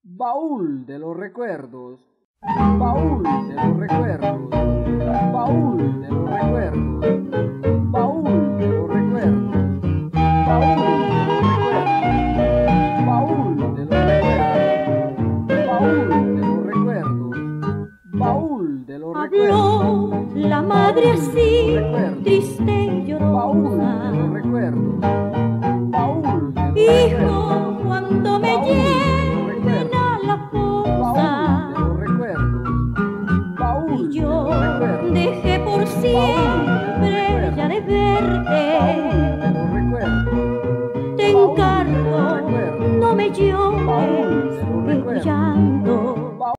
Baúl de los recuerdos, baúl de los recuerdos, baúl de los recuerdos, baúl de los recuerdos, baúl de los recuerdos, baúl de los recuerdos, baúl de los recuerdos, baúl de los recuerdos. Habló la madre así, triste y llorosa. Hijo, cuando me llena la fosa, y yo dejé por siempre ya de verte, te encargo, no me llores.